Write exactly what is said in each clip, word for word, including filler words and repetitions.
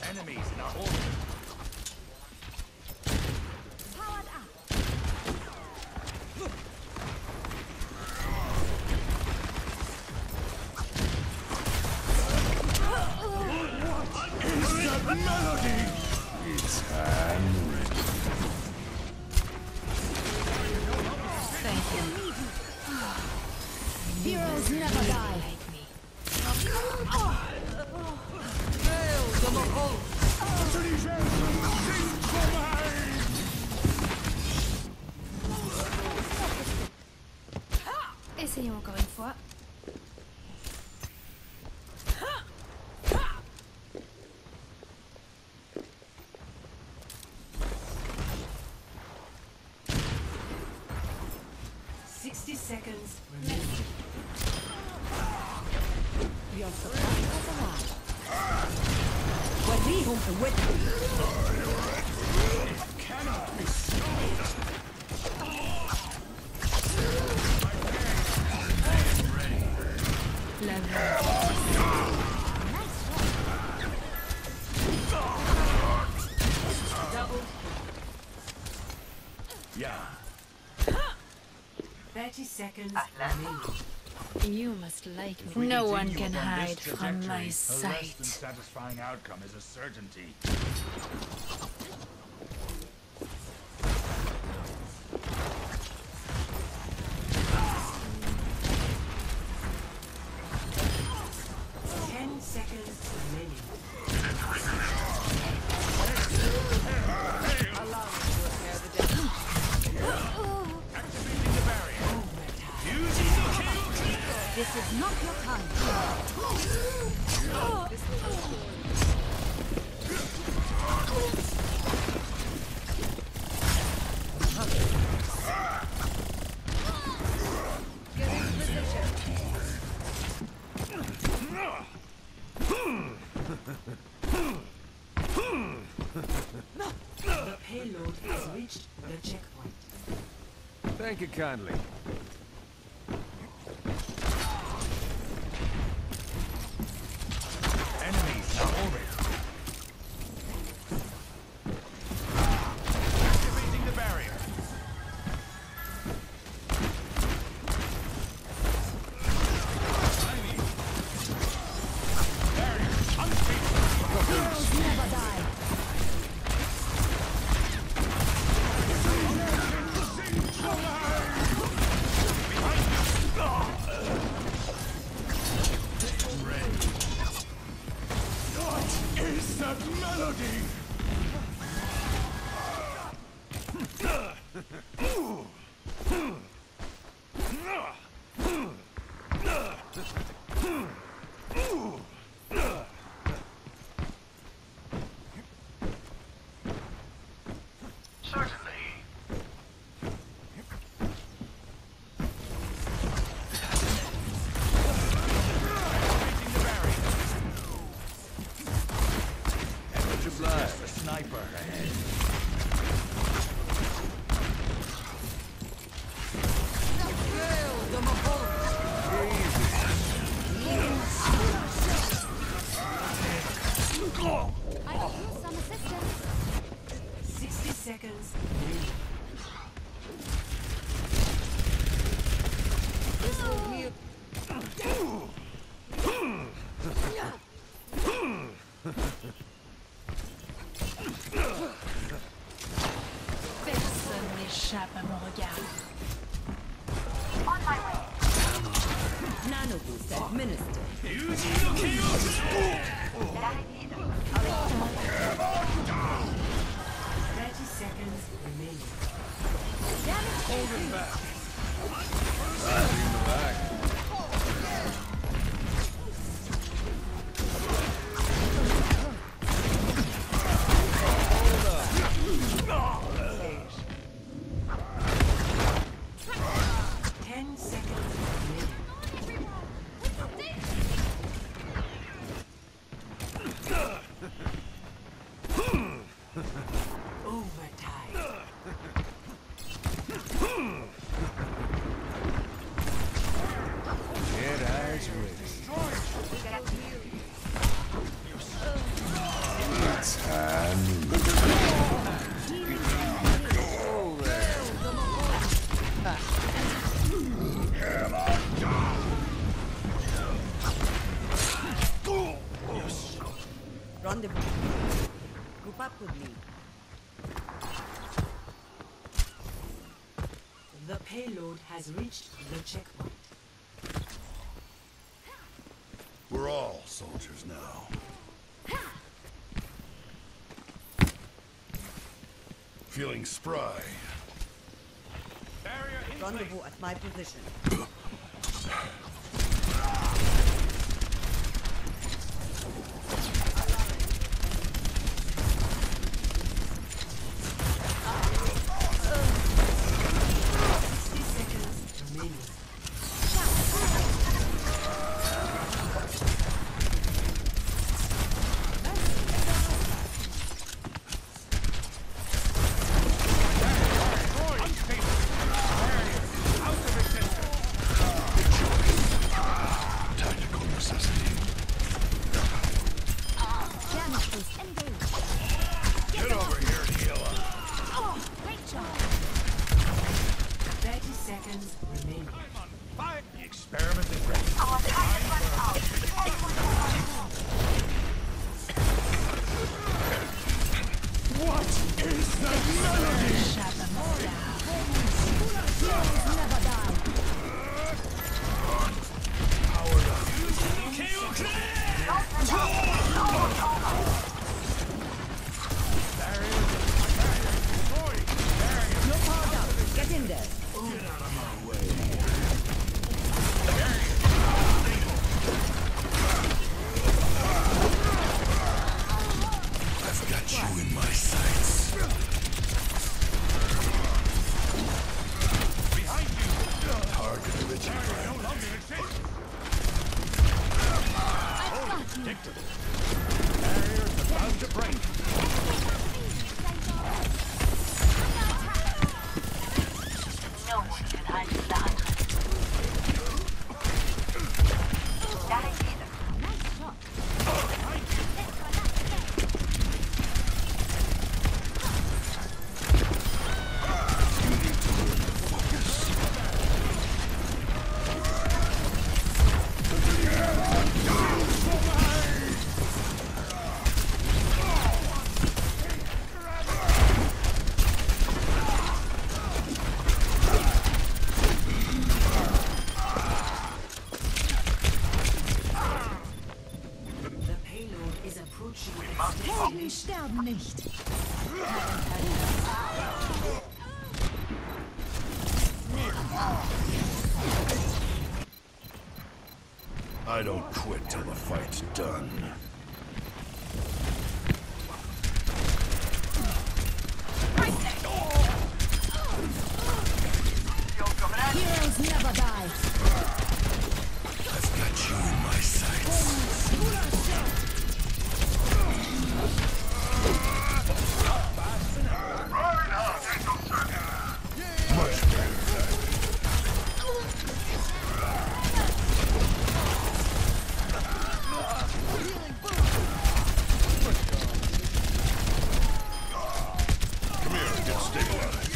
Enemies in our orbit. Powered up. What is that melody? It's hand. Thank you. Heroes never die. Essayons encore une fois. Sixty seconds remaining. Your supply has arrived. وديهم قوتهم. Cannot be stopped. La Double. Yeah. Thirty seconds remaining. You must like If me. we No one continue can upon hide this from trajectory, my a less sight. than satisfying outcome is a certainty. Ten seconds remaining. Activating the barrier. Using the kill. This is not your time. The payload has reached the checkpoint. Thank you kindly. Enemies in our orbit. Activating the barrier. Barrier unstable. Heroes never die. What is that melody? Certainly. Activating the barrier. Much obliged. The sniper ahead. I could use some assistance. Sixty seconds remaining. This will heal. Personne n'échappe à mon regard. Nano boost administered. Using the kill. Thirty seconds remaining. Hold it back. In the back. Ten seconds remaining. Overtime. Rendezvous. Group up with me. The payload has reached the checkpoint. We're all soldiers now. Feeling spry. Rendezvous at my position. sixty seconds remaining. Tactical necessity. Damage boost engaged. Get over here, healer. Oh, great job. thirty seconds remaining. The experiment is ready. What is the melody? Shapamora. Heroes never die. Powered up. You're powered up. Get in there. Get out of my way. I've got you in my sights. Behind you. Target original. No longer exists. Predictable. Barrier's about to break. No one can hide from the hunter. Da ist jeder. Nice shot. The payload is approaching its Helden destination. sterben nicht. I don't quit till the fight's done. Heroes never die. I've got you in my sights. Much better. Come here, get stabilized.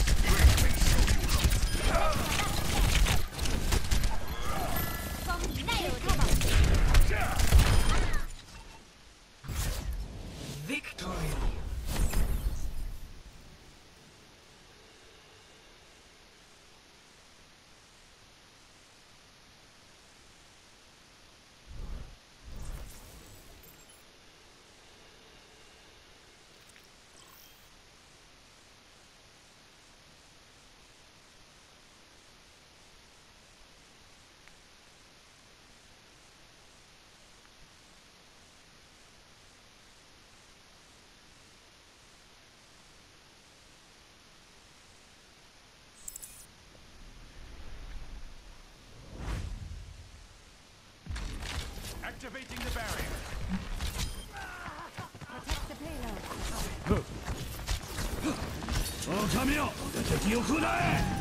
Victory. Activating the barrier. Protect the payload. この髪を敵を食うな